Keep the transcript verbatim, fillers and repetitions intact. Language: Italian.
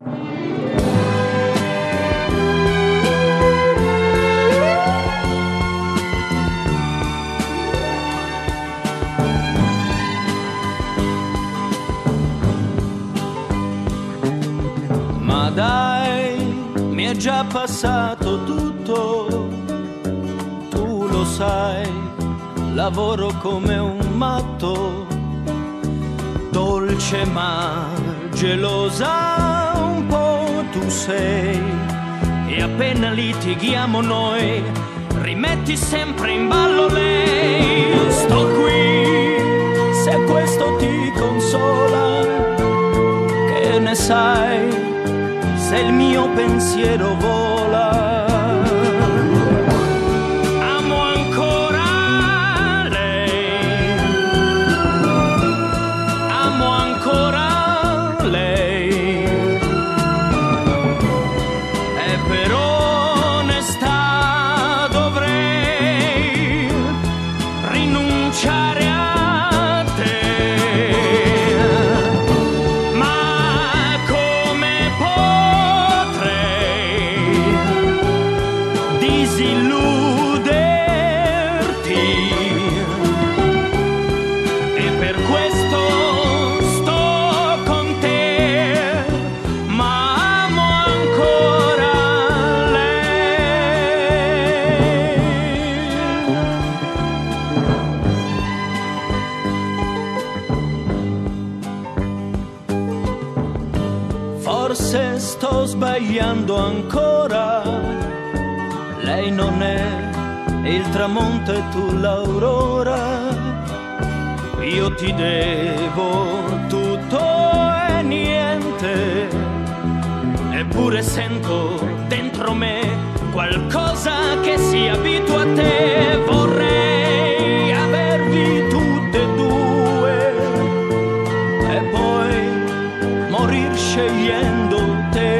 Ma dai, mi è già passato tutto, tu lo sai, lavoro come un matto, dolce ma gelosa un po' tu sei, e appena litighiamo noi rimetti sempre in ballo lei. Sto qui, se questo ti consola, che ne sai se il mio pensiero vola. Amo ancora lei, amo ancora lei, e per onestà dovrei rinunciare a te. Ma come disilluderti, e per questo sto con te, ma amo ancora lei. Forse sto sbagliando ancora, lei non è il tramonto e tu l'aurora, io ti devo tutto e niente, eppure sento dentro me qualcosa che si abitua a te. Vorrei avervi tutte e due e poi morir scegliendo te.